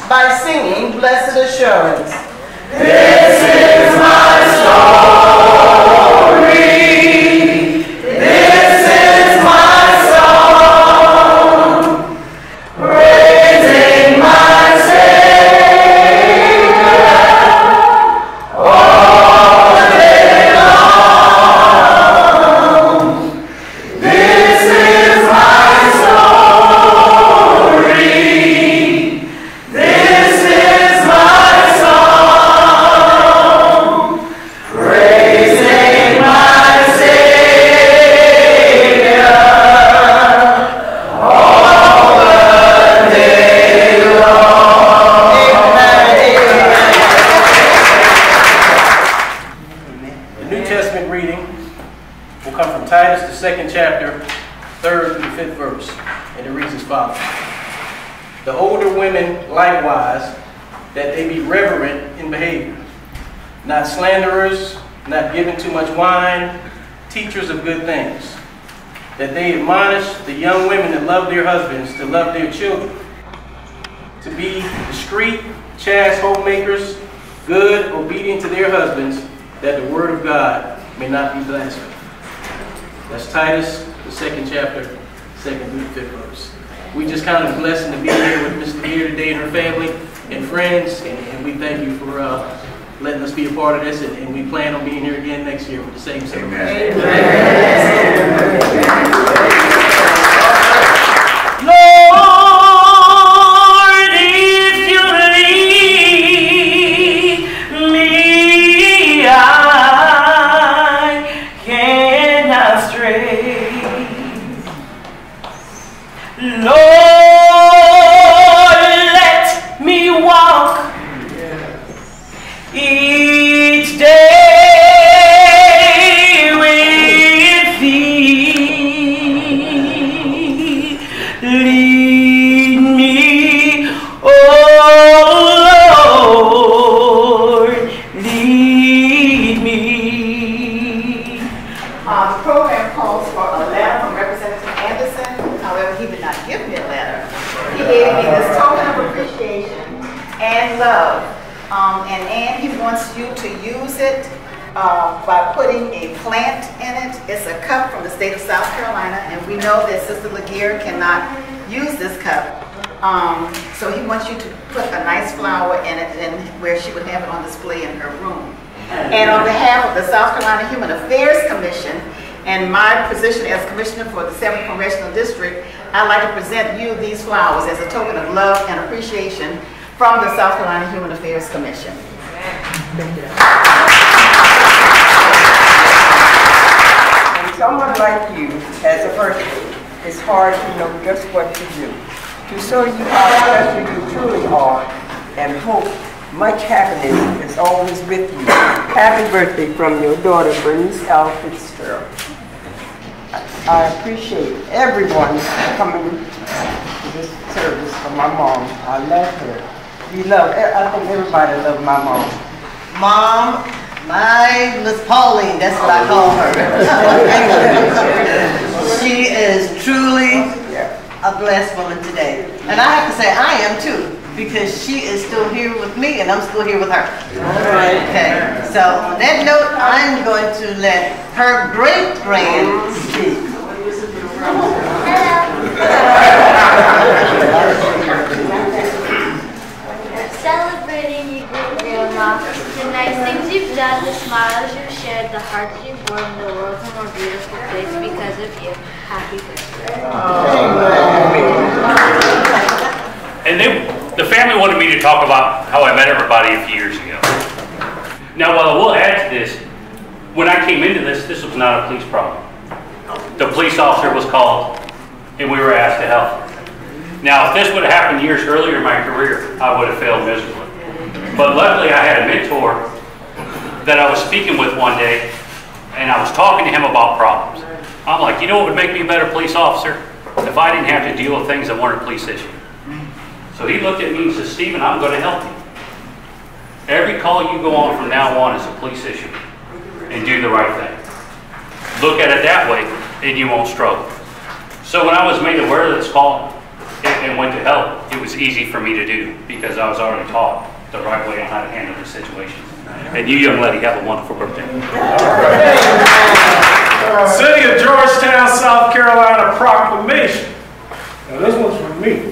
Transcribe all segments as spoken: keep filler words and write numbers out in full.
by singing Blessed Assurance. This is my story. This is my song, praising my Savior all day long. This is my story. This is my song, praising my Savior all the day long. The New Testament reading will come from Titus, the second chapter, third through the fifth verse, and it reads as follows. The older women likewise, that they be reverent in behavior, not slanderers, not given too much wine, teachers of good things, that they admonish the young women that love their husbands to love their children, to be discreet, chaste homemakers, good, obedient to their husbands, that the word of God may not be blasphemed. That's Titus, the second chapter, second through the fifth verse. We just kind of blessed to be here with Miss Legare today and her family and friends, and, and we thank you for uh, letting us be a part of this, and, and we plan on being here again next year with the same celebration. Lord, if you lead me, I cannot stray. Lord, let me walk each day with thee. Lead me, oh Lord, lead me. Uh, the program calls for a letter from Representative Anderson. However, he did not give me a letter. He gave me this token of appreciation and love. Um, and Ann, he wants you to use it uh, by putting a plant in it. It's a cup from the state of South Carolina, and we know that Sister Legare cannot use this cup. Um, so he wants you to put a nice flower in it, and where she would have it on display in her room. And on behalf of the South Carolina Human Affairs Commission and my position as Commissioner for the seventh Congressional District, I'd like to present you these flowers as a token of love and appreciation from the South Carolina Human Affairs Commission. When someone like you has a birthday, it's hard to know just what to do. To show you how special you truly are and hope much happiness is always with you. Happy birthday from your daughter, Bernice L. Fitzgerald. I appreciate everyone coming to this service for my mom. I love her. We love, I think everybody loves my mom. Mom, my Miss Pauline, that's what I call her. She is truly a blessed woman today. And I have to say, I am too, because she is still here with me and I'm still here with her. Okay, so on that note, I'm going to let her great-grand speak. Celebrating you, great grandma, the nice things you've done, the smiles you've shared, the heart that you've warmed, the world's a more beautiful place because of you. Happy birthday. And they, the family wanted me to talk about how I met everybody a few years ago. Now, while I will add to this, when I came into this, this was not a police problem. The police officer was called, and we were asked to help. Now, if this would have happened years earlier in my career, I would have failed miserably. But luckily, I had a mentor that I was speaking with one day, and I was talking to him about problems. I'm like, you know what would make me a better police officer? If I didn't have to deal with things that weren't a police issue. So he looked at me and said, Stephen, I'm going to help you. Every call you go on from now on is a police issue, and do the right thing. Look at it that way, and you won't struggle. So when I was made aware of this call, and, and went to help, it was easy for me to do because I was already taught the right way on how to handle the situation. And you, young lady, have a wonderful birthday. City of Georgetown, South Carolina proclamation. Now this one's from me.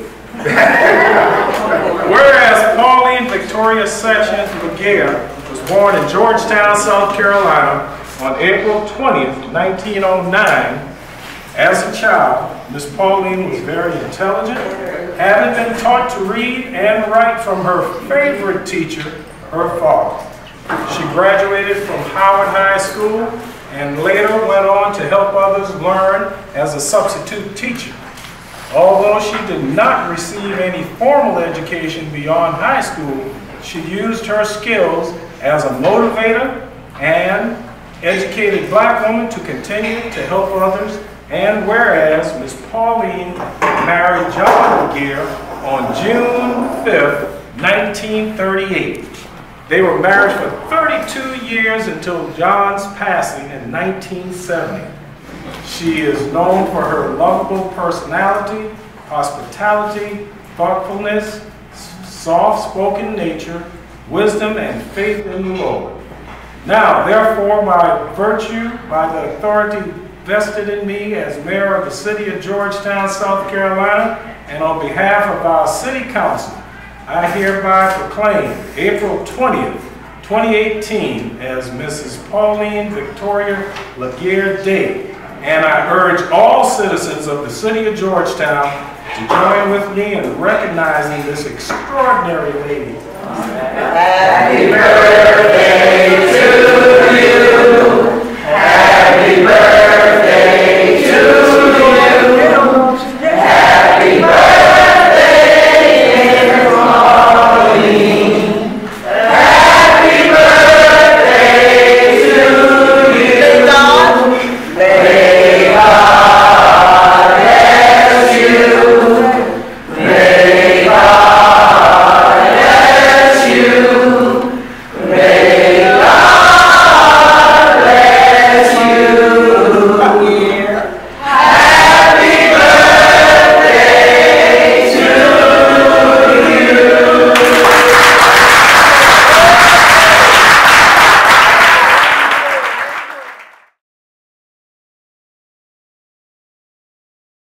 Whereas Pauline Victoria Sessions Legare was born in Georgetown, South Carolina on April twentieth, nineteen oh nine. As a child, Miss Pauline was very intelligent, having been taught to read and write from her favorite teacher, her father. She graduated from Howard High School and later went on to help others learn as a substitute teacher. Although she did not receive any formal education beyond high school, she used her skills as a motivator and educated black woman to continue to help others. And whereas Miss Pauline married John Legare on June fifth, nineteen thirty-eight. They were married for thirty-two years until John's passing in nineteen seventy. She is known for her lovable personality, hospitality, thoughtfulness, soft-spoken nature, wisdom, and faith in the Lord. Now, therefore, by virtue, by the authority vested in me as mayor of the city of Georgetown, South Carolina, and on behalf of our city council, I hereby proclaim April twentieth, twenty eighteen as Missus Pauline Victoria Legare Day. And I urge all citizens of the city of Georgetown to join with me in recognizing this extraordinary lady. Happy birthday to